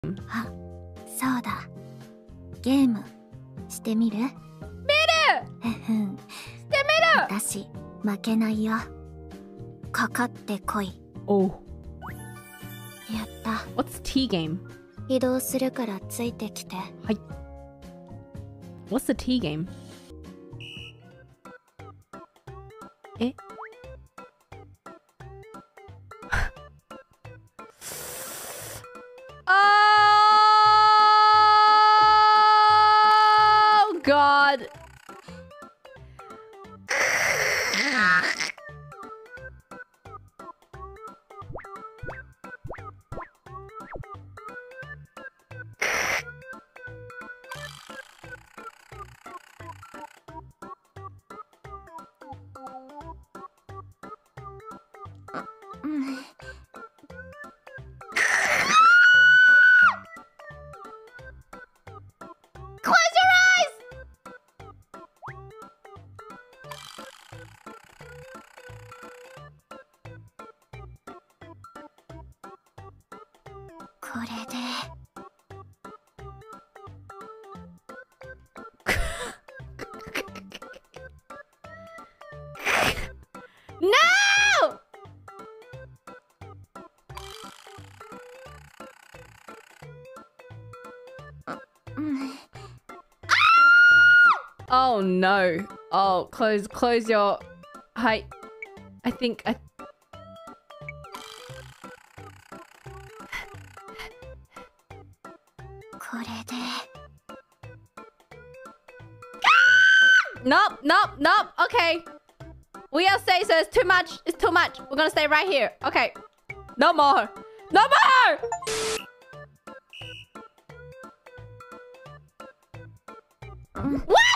あ、そうだ。ゲームしてみる？ 見る。 してみる。私負けないよ。かかってこい。 お。 やった。 What's the T game? 移動するからついてきて。 はい。What's the T game? えOh God. Close your eyes. これで。 No! Oh no. Oh, close your... Hi. I think I... Nope, nope, nope. Okay. We are safe, so it's too much. It's too much. We're gonna stay right here. Okay. No more. No more! What?